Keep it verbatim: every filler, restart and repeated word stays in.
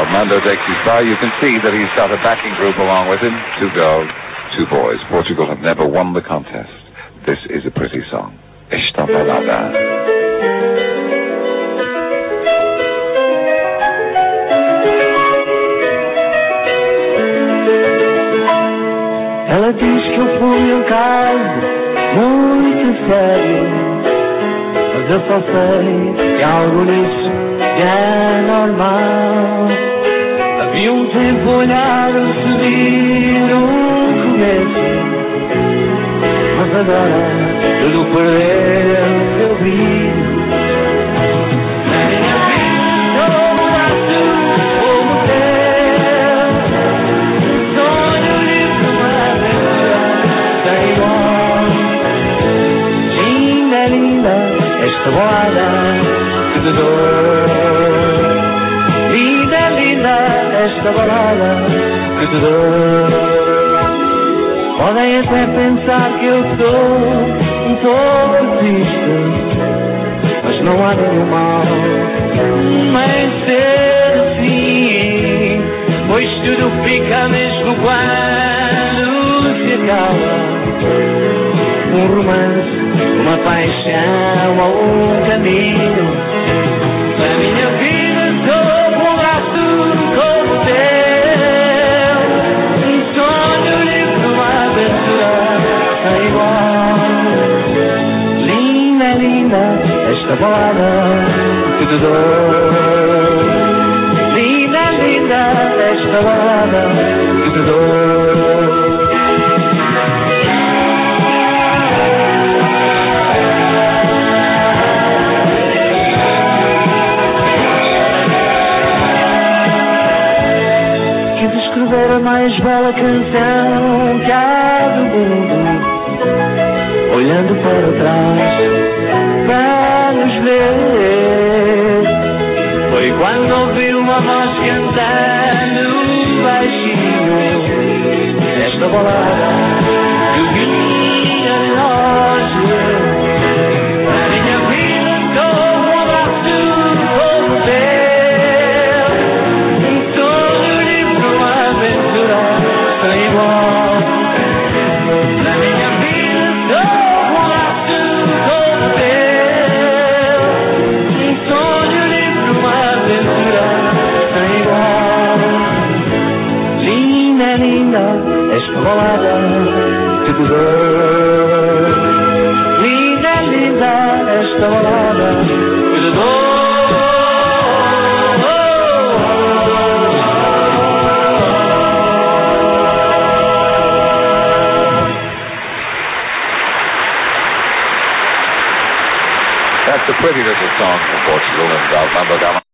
Armando Gama, you can see that he's got a backing group along with him. Two girls, two boys. Portugal have never won the contest. This is a pretty song. Esta balada. Ela diz que eu fui um caso muito sério, mas eu só sei que algo nisso é normal. Havia um tempo a olhar a subir um começo, mas agora tudo perdeu seu brilho. Na minha vida eu faço como teu, sonho livre, uma aventura sem igual. Linda, linda, esta balada que te dou. Linda, linda, esta balada que te dou. Podem até pensar que eu sou um pouco triste, mas não há nenhum mal em ser assim, pois tudo fica mesmo quando se acaba. Um romance, uma paixão ou um caminho. Na minha vida sou um braço como o teu, um sonho livre, uma aventura sem igual. Linda, linda, esta balada que te dou. Linda, linda, esta balada que te dou. Escrever a mais bela canção que há do mundo, olhando para trás, vamos ver. Foi quando ouvi uma voz cantando baixinho esta balada que vinha de nós. Na minha vida sou um abraço como o teu. Esta balada que te dou. Linda, linda, esta balada que te dou. That's a pretty little song from Portugal and Armando Gama.